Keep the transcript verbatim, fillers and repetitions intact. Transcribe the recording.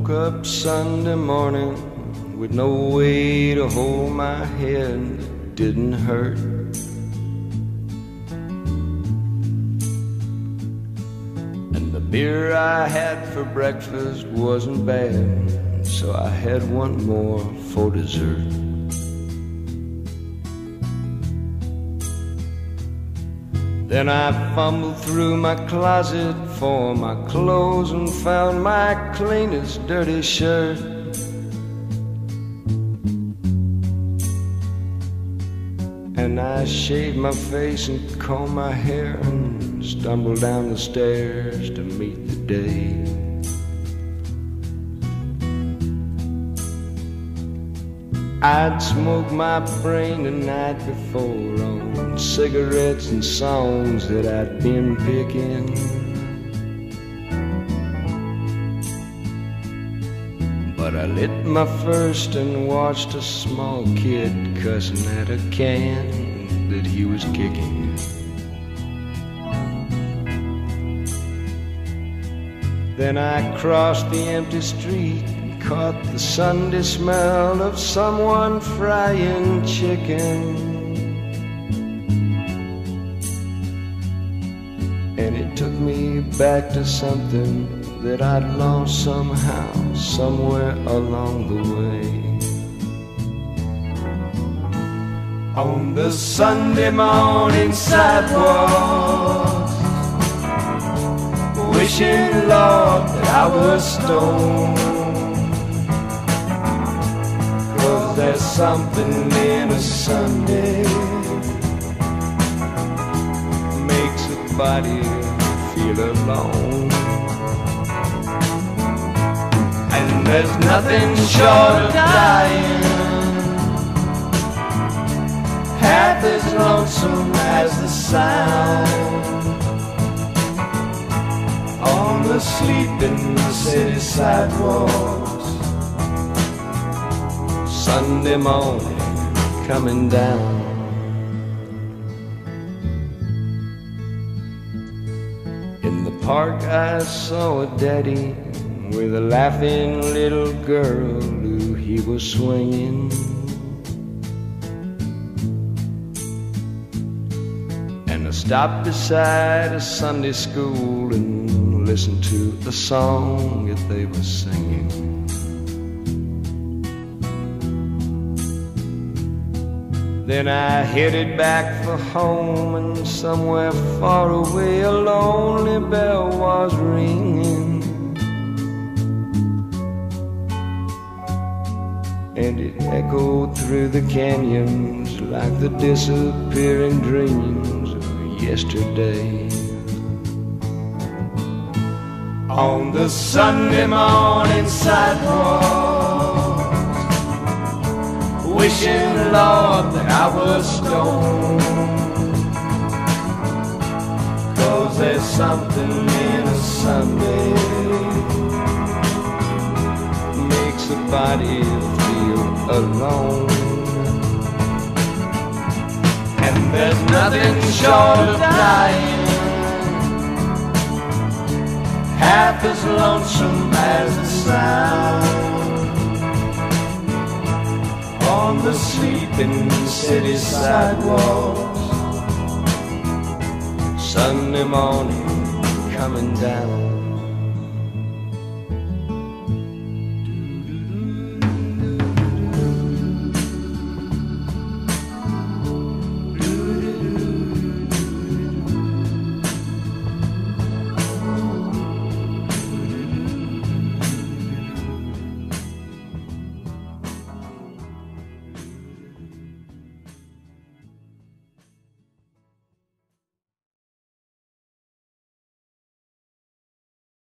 woke up Sunday morning with no way to hold my head. It didn't hurt. And the beer I had for breakfast wasn't bad, so I had one more for dessert. Then I fumbled through my closet for my clothes and found my cleanest dirty shirt. And I shaved my face and combed my hair and stumbled down the stairs to meet the day. I'd smoked my brain the night before on cigarettes and songs that I'd been picking. But I lit my first and watched a small kid cussing at a can that he was kicking. Then I crossed the empty street, caught the Sunday smell of someone frying chicken. And it took me back to something that I'd lost somehow, somewhere along the way. On the Sunday morning sidewalks, wishing, Lord, that I was stoned. There's something in a Sunday makes a body feel alone. And there's nothing short of dying half as lonesome as the sound on the sleeping city sidewalks. Sunday morning coming down. In the park I saw a daddy with a laughing little girl who he was swinging. And I stopped beside a Sunday school and listened to the song that they were singing. Then I headed back for home, and somewhere far away a lonely bell was ringing. And it echoed through the canyons like the disappearing dreams of yesterday. On the Sunday morning sidewalk, wishing, Lord, that I was stoned. 'Cause there's something in a Sunday makes a body feel alone. And there's nothing short of dying half as lonesome as the sound on the sleeping city sidewalks. Sunday morning coming down.